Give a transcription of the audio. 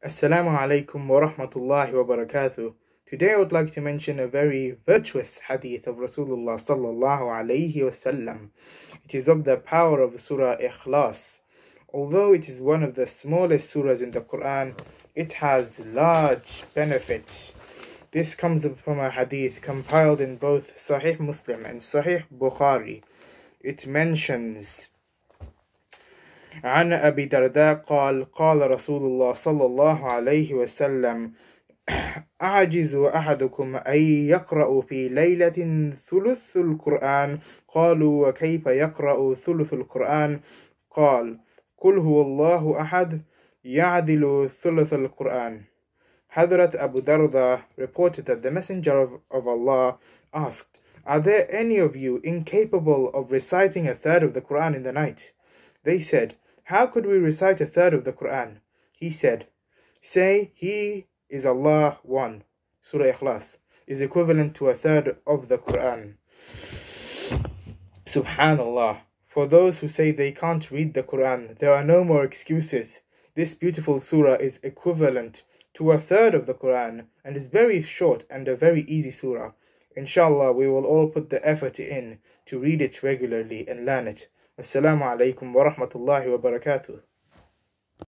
Assalamu alaikum wa rahmatullahi wa barakatuh. Today I would like to mention a very virtuous hadith of Rasulullah sallallahu alayhi wasallam. It is of the power of Surah Ikhlas. Although it is one of the smallest surahs in the Quran, it has large benefits. This comes from a hadith compiled in both Sahih Muslim and Sahih Bukhari. It mentions عن أبي درداء قال قال رسول الله صلى الله عليه وسلم أعجز أحدكم أن يقرأ في ليلة ثلث القرآن قالوا وكيف يقرأ ثلث القرآن قال قل هو الله أحد يعدل ثلث القرآن. Hazrat Abu Darda reported that the Messenger of Allah asked, "Are there any of you incapable of reciting a third of the Quran in the night?" They said, "How could we recite a third of the Quran?" He said, "Say, He is Allah one." Surah Ikhlas is equivalent to a third of the Quran. Subhanallah. For those who say they can't read the Quran, there are no more excuses. This beautiful surah is equivalent to a third of the Quran and is very short and a very easy surah. Inshallah, we will all put the effort in to read it regularly and learn it. Assalamu alaikum wa rahmatullahi wa barakatuh.